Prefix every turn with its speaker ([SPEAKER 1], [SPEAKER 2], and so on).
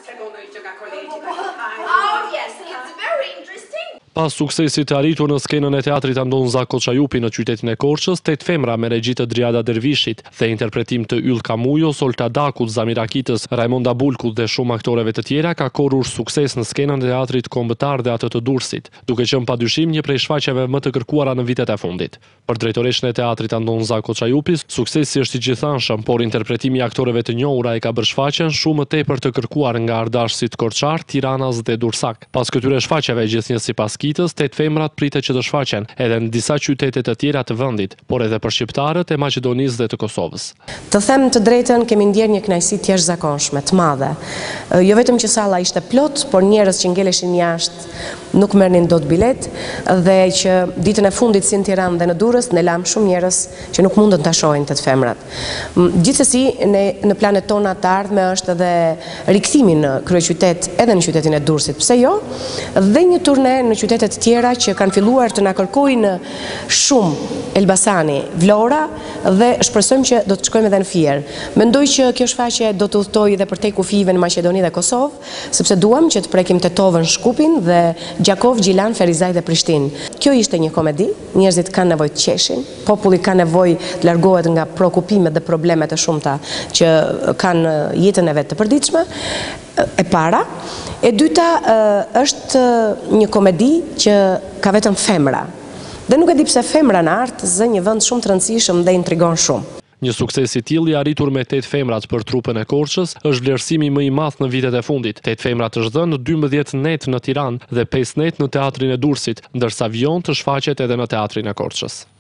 [SPEAKER 1] Oh yes, it's very interesting.
[SPEAKER 2] Pas suksesit të arritur në skenën e teatrit Andon Zako Çajupi në qytetin e Korçës, 8 femra me regji të Driada Dervishit dhe interpretim të Yll Kamujo, Solta Dakut, Zamira Kitës, Raimonda Bulkut dhe shumë aktoreve të tjera ka korrur sukses në skenën e teatrit kombëtar dhe atë të Durrësit, duke qenë padyshim një prej shfaqjeve më të kërkuara në vitet e fundit. Për drejtoreshën e teatrit Andon Zako Çajupi, suksesi është i gjithanshëm, por interpretimi i aktoreve të njohura e ka bërë shfaqjen shumë më tepër të kërkuar nga ardashësit Korçar, Tiranas dhe Durrësak. Pas këtyre shfaqjeve, gjithnjësi pas Kitës, 8 femrat pritet që të shfaqen edhe në disa qytete të tjera të vendit, por edhe për shqiptarët e Maqedonisë dhe të Kosovës.
[SPEAKER 3] Të them të drejtën, kemi ndjerë një kënaqësi të jashtëzakonshme, të madhe. Jo vetëm që salla ishte plot, por njerëz që ngeleshin jashtë nuk merrnin dot bilet dhe që ditën e fundit si në Tiranë dhe në Durrës ne lam shumë njerëz që nuk mundën ta shohin të femrat. Gjithsesi në planet tona të ardhme është edhe rikthimi në kryeqytet edhe në qytetin e Durrësit, pse jo? Dhe një turne në qytete të tjera që kanë filluar të na kërkojnë shumë, Elbasani, Vlora, dhe shpresojmë që do të shkojmë edhe në Fier. Mendoj që kjo shfaqje do të udhtojë edhe përtej kufive në Maqedoni dhe Kosovë, sepse duam që të prekim Tetovën, Shkupin dhe Gjakov, Gjilan, Ferizaj dhe Prishtinë. Kjo ishte një komedi, njerëzit kanë nevojë të qeshin, populli ka nevojë të largohet nga prekupimet dhe problemet e shumta që kanë jetën e vet të përditshme. E para, e dyta është një komedi që ka vetëm femra. Dhe nuk e di pse femra në art zë një vend shumë të rëndësishëm dhe intrigon shumë.
[SPEAKER 2] Një sukses i tillë i arritur me 8 femrat për trupën e Korçës është vlerësimi më i madh në vitet e fundit. 8 femrat është dhënë 12 net në Tiranë dhe 5 net në teatrin e Durrësit, ndërsa Vion të shfaqet edhe në teatrin e Korçës.